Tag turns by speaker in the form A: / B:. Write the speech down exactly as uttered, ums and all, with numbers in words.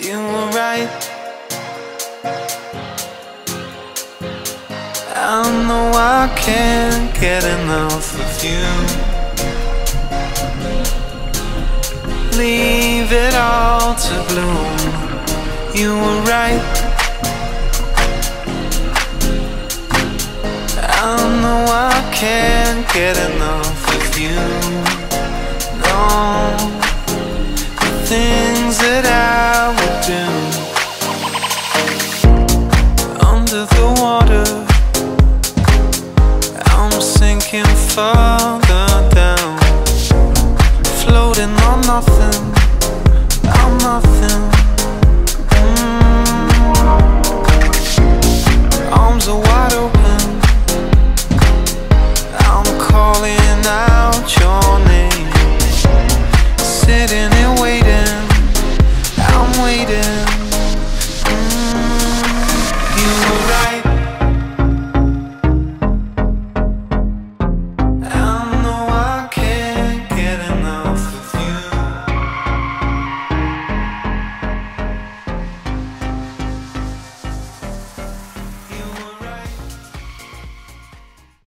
A: You were right. I know I can't get enough of you. Leave it all to bloom. You were right. I know I can't get enough of you. No, the things that I would do under the water. I'm sinking further down, floating on nothing. I'm nothing. mm. Arms are wide open. I'm calling out your name, sitting here waiting. I'm waiting.